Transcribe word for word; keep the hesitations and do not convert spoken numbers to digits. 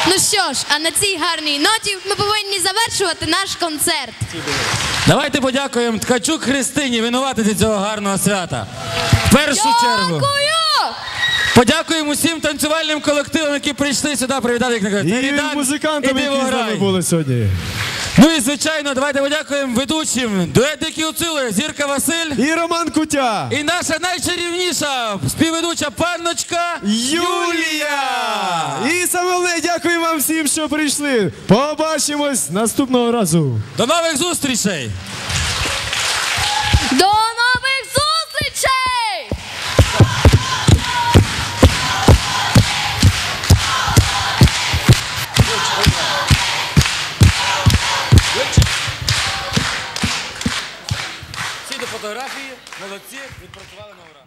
Ну що ж, а на цій гарній ноті ми повинні завершувати наш концерт. Давайте подякуємо Ткачук Христині, винуватиці цього гарного свята. В першу чергу. Дякую! Подякуємо усім танцювальним колективам, які прийшли сюди привітати, як кажуть. І музикантам, які з нами були сьогодні. Ну і, звичайно, давайте подякуємо ведучим дует Дикі Гуцули, Зірка Василь. І Роман Кутя. І наша найчарівніша співведуча панночка Юлія. І саме головне, дякую вам всім, що прийшли. Побачимось наступного разу. До нових зустрічей! До нових зустрічей! Всі до фотографії, молодці, відпрацювали на ура.